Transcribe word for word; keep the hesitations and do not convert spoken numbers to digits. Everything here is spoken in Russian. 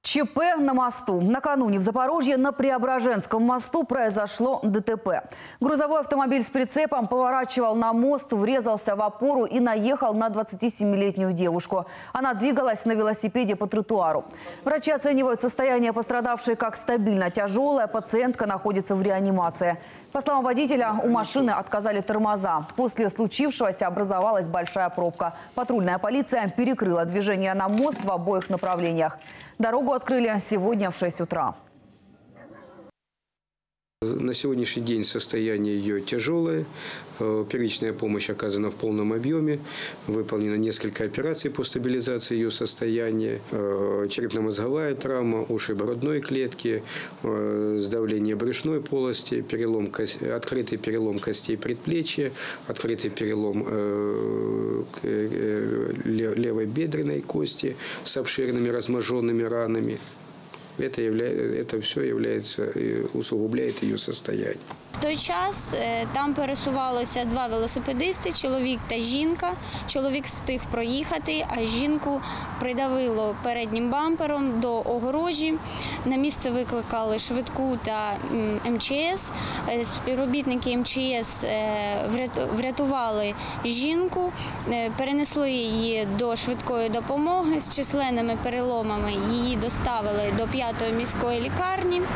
ЧП на мосту. Накануне в Запорожье на Преображенском мосту произошло ДТП. Грузовой автомобиль с прицепом поворачивал на мост, врезался в опору и наехал на двадцатисемилетнюю девушку. Она двигалась на велосипеде по тротуару. Врачи оценивают состояние пострадавшей как стабильно тяжелое. Пациентка находится в реанимации. По словам водителя, у машины отказали тормоза. После случившегося образовалась большая пробка. Патрульная полиция перекрыла движение на мост в обоих направлениях. Дорогу открыли сегодня в шесть утра. На сегодняшний день состояние ее тяжелое. Первичная помощь оказана в полном объеме. Выполнено несколько операций по стабилизации ее состояния. Черепно-мозговая травма, ушиб грудной клетки, сдавление брюшной полости, перелом, открытый перелом костей предплечья, открытый перелом левой бедренной кости с обширными разможженными ранами. Это, является, это все является, усугубляет ее состояние. В той час там пересувалося два велосипедисти, чоловік та жінка. Чоловік встиг проїхати, а жінку придавило переднім бампером до огорожі. На місце викликали швидку та ем че ес. Співробітники ем че ес врятували жінку, перенесли її до швидкої допомоги. З численними переломами її доставили до п'ятої міської лікарні.